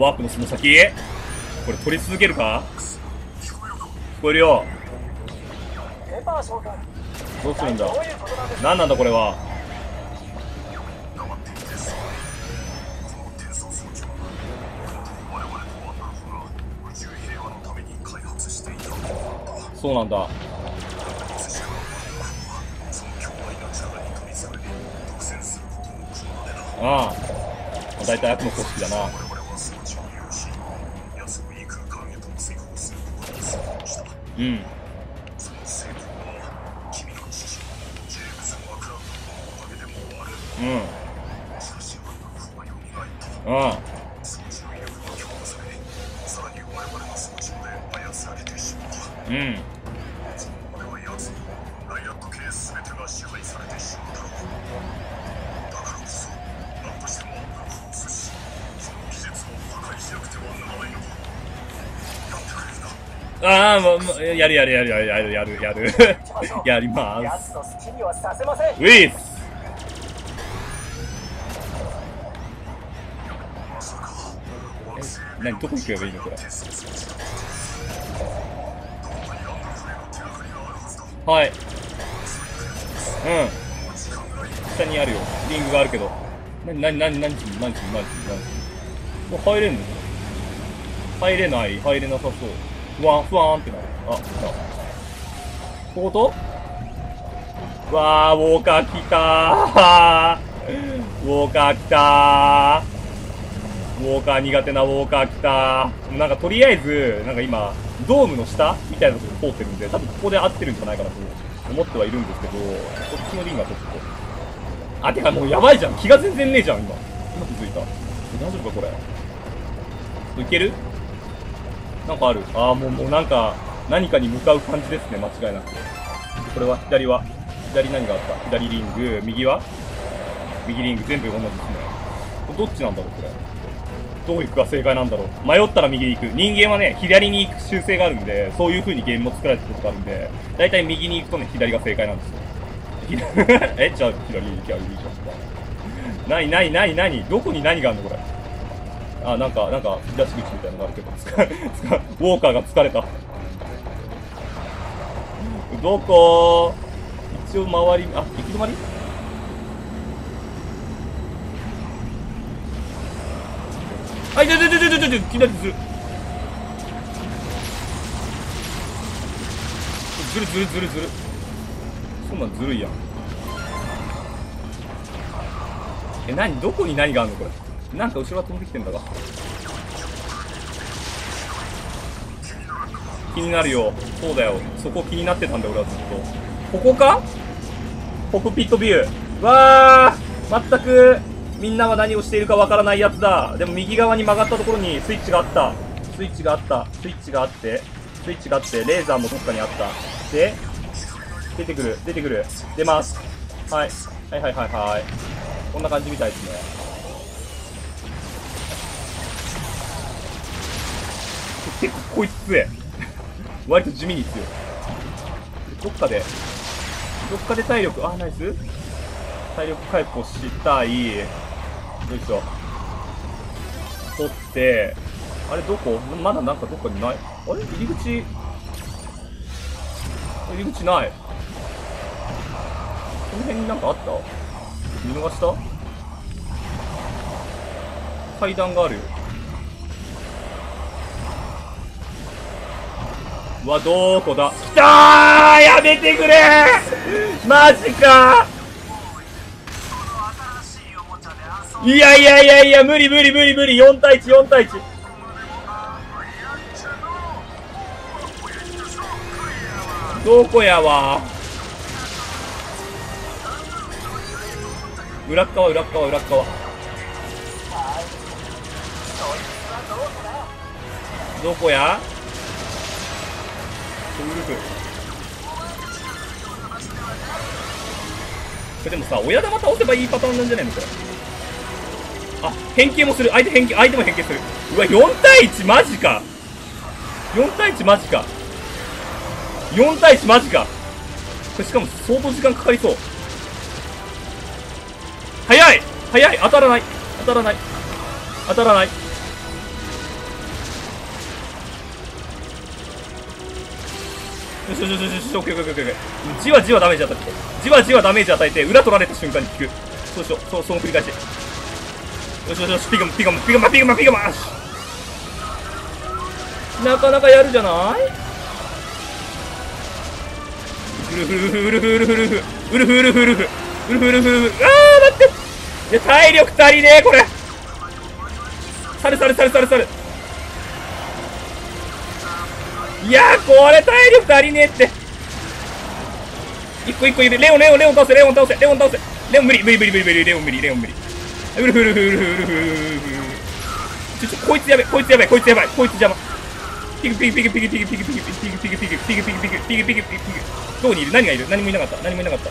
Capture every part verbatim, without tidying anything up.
ワープのその先これ取り続けるか。聞こえるよ。どうするんだ。何なんだこれは。そうなんだ。ああ、だいたい悪の組織だな。うん。うん。ああ。うん。ああ、もう、やるやるやるやるやるやるやるやります。ウィス。え、何どこ行けばいいのこれ。はい。うん。下にあるよ。リングがあるけど。なになになになに何時何時何時何時。もう入れんの？入れない入れなさそう。ふわんふわんってなる。あ、来た。こことわー、ウォーカー来たー。ウォーカー来たー。ウォーカー苦手なウォーカー来たー。なんかとりあえず、なんか今、ドームの下みたいなところ通ってるんで、多分ここで合ってるんじゃないかなと思ってはいるんですけど、こっちのリンがちょっと。あ、てかもうやばいじゃん。気が全然ねえじゃん、今。今気づいた。大丈夫か、これ。いける？なんかある。ああ、もう、もうなんか、何かに向かう感じですね、間違いなく。これは、左は、左何があった？左リング、右は右リング、全部同じですね。どっちなんだろう、これ。どう行くか正解なんだろう。迷ったら右に行く。人間はね、左に行く習性があるんで、そういう風にゲームも作られてることがあるんで、だいたい右に行くとね、左が正解なんですよ。え、じゃあ、左に行きゃいいじゃん。なになになになにどこに何があるのこれ。あ、なんか、なんか、引き出し口みたいなのがあるけど、つか、つか、ウォーカーが疲れた。どこ一応周り、あ、行き止まりあ、いててててててて、気になってずる。ずるずるずるずる。そんなんずるいやん。え、なにどこに何があるのこれ。なんか後ろが飛んできてんだが。気になるよ。そうだよ。そこ気になってたんだよ、俺はずっと。ここか？コックピットビュー。わー、全く、みんなは何をしているかわからないやつだ。でも右側に曲がったところにスイッチがあった。スイッチがあった。スイッチがあって、スイッチがあって、レーザーもどっかにあった。で、出てくる、出てくる。出ます。はい。はいはいはいはい。こんな感じみたいですね。結構こいつ強い。割と地味に強い。どっかで、どっかで体力、あ、ナイス体力回復をしたい。よいしょ。取って、あれどこまだなんかどっかにない。あれ入り口、入り口ない。この辺になんかあった？見逃した？階段があるよ。うわ、どこだ？きたー！やめてくれー！マジかー！いやいやいやいや、無理無理無理無理。よん対いち、よん対いち。どこやわー。裏っ側、裏っ側、裏っ側。どこや？ウルフ。これでもさ、親玉倒せばいいパターンなんじゃないのこれ。あ、変形もする。相手変形、相手も変形する。うわ、よん対いちマジか。よん対いちマジか。よん対いちマジか。これしかも相当時間かかりそう。早い早い当たらない当たらない当たらないよしよしよしよし、オッケーオッケーオッケーオッケー。じわじわダメージ与えて、じわじわダメージ与えて、裏取られた瞬間に効く。そうしよう、そう、その繰り返し。よしよしよし、ピガマ、ピガマ、ピガマ、ピガマ、ピガマ、よし。なかなかやるじゃない。ウルフウルフウルフウルフウルフウルフウルフウルフウルフウルフウルフ、あー待って、いや体力足りねえこれ。さるさるさるさるさる。いやーこれ体力足りねえって。一個一個指、レオンレオンレオン倒せ、レオン倒せ、レオン倒せ、レオン無理無理無理無理無理、レオン無理、レオン無理。ウルフウルフウルフウルフウルフウルフ、ちょちょこいつやべ、こいつやばい、こいつやばい、こいつ邪魔。ピグピグピグピグピグピグピグピグピグピグピグピグピグピグピグピグピグピグ。どこにいる？何がいる？何もいなかった、何もいなかった。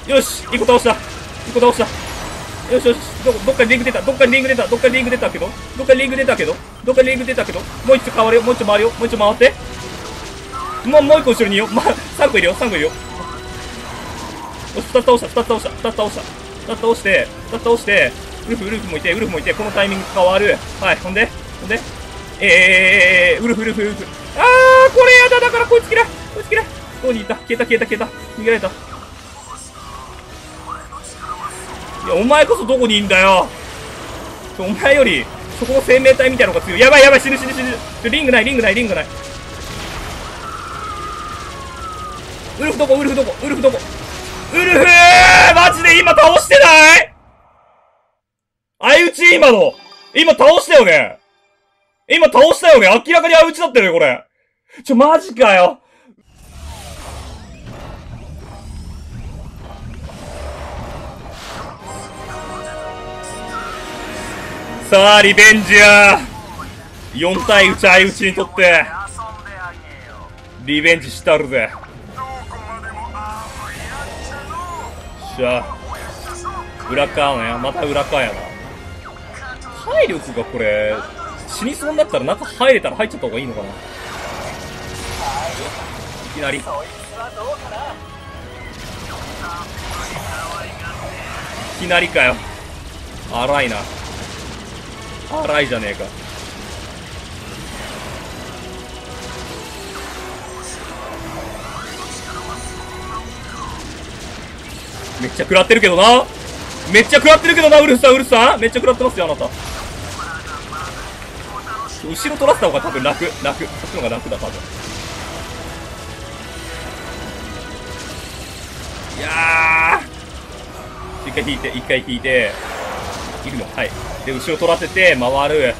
よし、一個倒した、一個倒した。よしよし、どどっかにリング出た、どっかにリング出た、どっかにリング出たけど、どっかにリング出たけど、どっかにリング出たけど、もう一丁変わるよ、もう一丁回るよ、もう一丁回って。もうもう一個後ろにいよ、まあ、さんこいるよ、さんこいるよ。よし、ふたつ倒した、ふたつ倒した、ふたつ倒した、ふたつ倒して、ふたつ倒して、ウルフ、ウルフもいて、ウルフもいて、このタイミング変わる。はい、ほんで、ほんで、えー、ウルフ、ウルフ、ウルフ。あー、これやだ、だからこいつ嫌い、こいつ嫌い。どこにいた？消えた、消えた、消えた。逃げられた。いや、お前こそどこにいんだよ。お前より、そこの生命体みたいなのが強い。やばいやばい、死ぬ死ぬ死ぬ。ちょ、リングない、リングない、リングない。ウルフどこ、ウルフどこ、ウルフどこ。ウルフーマジで今倒してない？相打ち今の。今倒したよね。今倒したよね。明らかに相打ちだったよね、これ。ちょ、マジかよ。さあ、リベンジやー。よん対いち相打ちにとって、リベンジしたるぜ。しゃあ。裏側ね。また裏側やな。体力がこれ、死にそうになったら中入れたら入っちゃった方がいいのかな。いきなり。いきなりかよ。荒いな。荒いじゃねえか。めっちゃ食らってるけどな。めっちゃ食らってるけどな、ウルフさん、ウルフさん。めっちゃ食らってますよ、あなた。後ろ取らせた方が多分楽、楽。そっちの方が楽だ、多分。いやー。一回引いて、一回引いて。いるの。はい。で、後ろ取らせて、回る。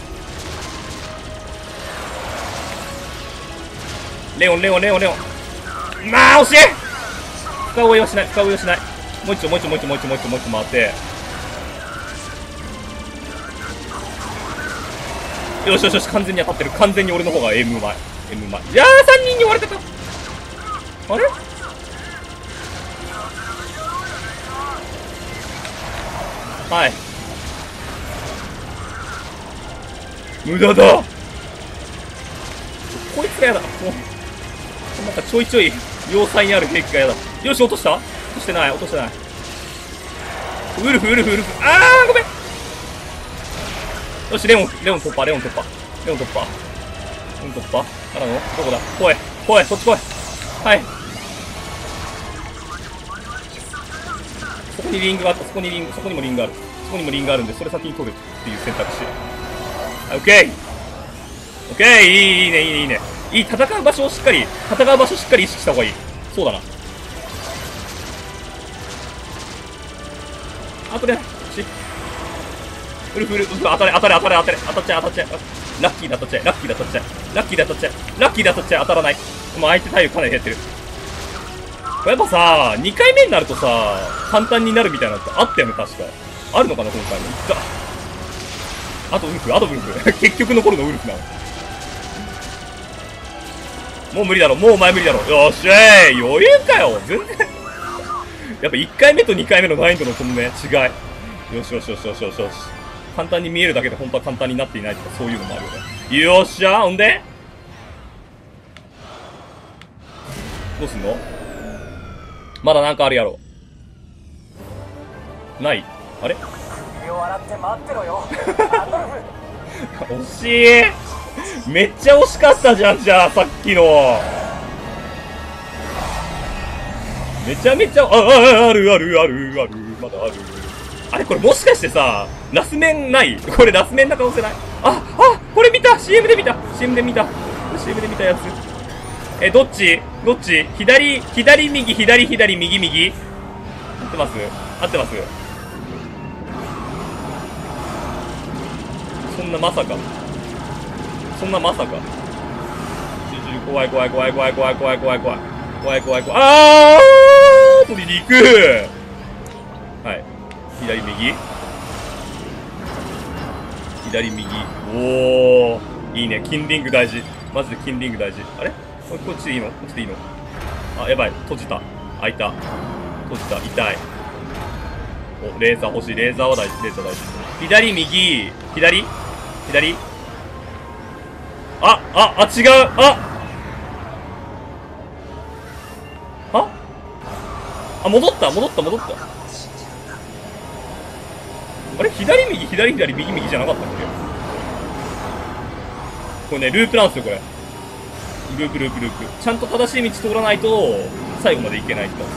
レオン、レオン、レオン、レオン。まあ、惜しい。深追いはしない、深追いはしない。もう一丁、もう一丁、もう一丁、もう一丁、もう一丁、もう一丁回って。よしよしよし、完全に当たってる。完全に俺の方が M うまい。M うまい。いやー、さんにんに追われてた。あれはい。無駄だ。こいつがやだ。もう、なんかちょいちょい、要塞にある兵器がやだ。よし、落とした？落としてない、落としてない。ウルフ、ウルフ、ウルフ。あー、ごめん。よし、レオン、レオン突破、レオン突破。レオン突破。レオン突破。からのどこだ？来い。来い、こっち来い。はい。そこにリングがあった、そこにリング、そこにもリングがある。そこにもリングがあるんで、それ先に取るっていう選択肢。オッケーオッケー、いい、いいね、いいね、いいね。いい、戦う場所をしっかり、戦う場所をしっかり意識した方がいい。そうだな。あとで、し。ウルフ、ウルフ、当たれ、当たれ、当たれ、当たれ、当たっちゃう、当たっちゃう。ラッキーだ、当たっちゃう、ラッキーだ、当たっちゃう。ラッキーだ、当たっちゃう。ラッキーだ、当たっちゃう、当たらない。もう相手体力かなり減ってる。やっぱさ、にかいめになるとさ、簡単になるみたいなのってあったよね、確か。あるのかな、今回も。いった。あとウルフ、あとウルフ。結局残るのウルフなの。もう無理だろ、もうお前無理だろ。よっしゃい、余裕かよ、全然。やっぱいっかいめとにかいめの難易度のこのね、違い。よしよしよしよしよしよし。簡単に見えるだけで本当は簡単になっていないとか、そういうのもあるよね。よっしゃ、ほんでどうすんの？まだなんかあるやろ。ない？あれ？惜しい。めっちゃ惜しかったじゃん、じゃあ、さっきの。 めちゃめちゃ、あ、あ、あるあるあるある、まだある。あれこれもしかしてさ、ラス面ないこれラス面な可能性ない？あ、あ、これ見た !シーエム で見た !シーエム で見た !シーエム で見たやつ。え、どっちどっち左、左右、左左、右右合ってます合ってます。そんなまさか。そんなまさか。怖い怖い怖い怖い怖い怖い怖い怖い。怖い怖い怖い。あー取りに行くはい。左右左右。おー。いいね。金リング大事。マジで金リング大事。あれこっちでいいのこっちでいいのあ、やばい。閉じた。開いた。閉じた。痛い。お、レーザー欲しい。レーザーは大事。レーザー大事。左右。左左あ、あ、あ、違うあああ、戻った戻った戻ったあれ左右左左右右じゃなかったっけこれね、ループなんですよ、これ。ループループループ。ちゃんと正しい道通らないと、最後まで行けないってやつ。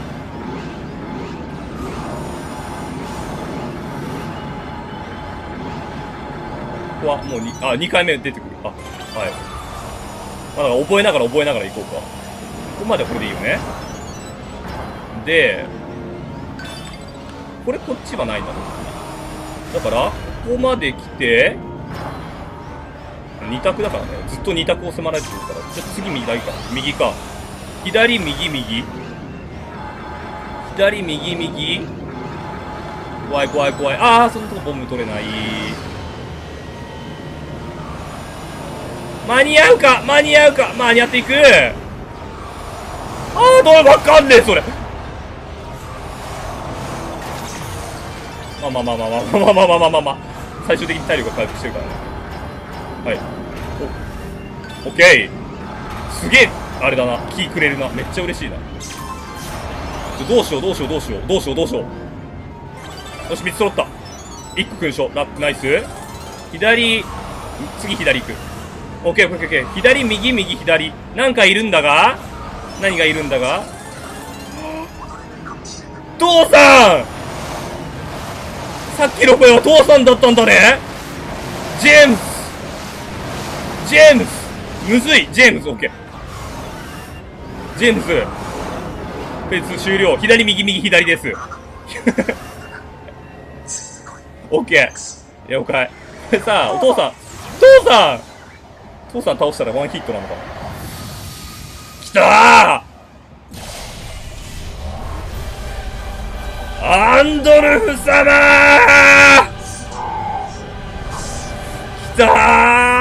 ここはもうに、あ、にかいめ出てくる。あ、はい。まあ、だから覚えながら覚えながら行こうか。ここまでこれでいいよね。で、これこっちはないんだろう。だから、ここまで来て、に択だからね。ずっとに択を迫られてるから。じゃあ次右だけか。右か。左、右、右。左、右、右。怖い怖い怖い。あー、そのとこボム取れない。間に合うか間に合うか間に合っていくあー、どれわかんねえ、それ。まあまあまあまあまあまあまあまあまあまあまあ。最終的に体力が回復してるからね。はい。お、オッケー。すげえ、あれだな。キーくれるな。めっちゃ嬉しいな。どうしようどうしようどうしようどうしようどうしよう。よし、みっつ揃った。いっこ勲章。ラップナイス。左、次左行く。オッケーオッケーオッケー。左、右、右、左。なんかいるんだが何がいるんだが父さんさっきの声は父さんだったんだねジェームスジェームスむずいジェームスオッケージェームスフェーズ終了左右右左ですオッケー了解さあお父さん父さん父さん倒したらワンヒットなのかなきたーアンドルフ様ーきたー